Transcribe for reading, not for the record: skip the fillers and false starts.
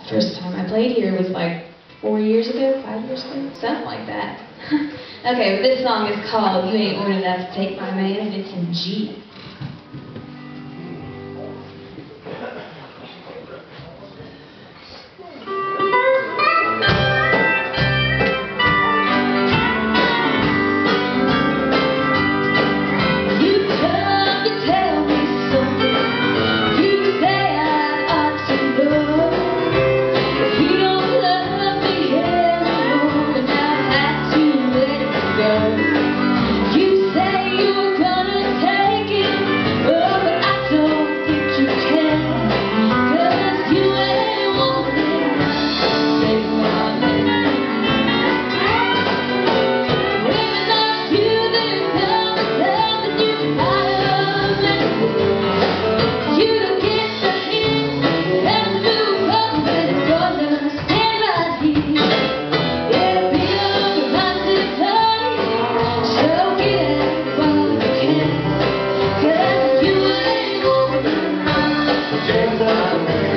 First time I played here was like 4 years ago, 5 years ago, something like that. Okay, but this song is called You Ain't Old Enough to Take My Man, and it's in G. James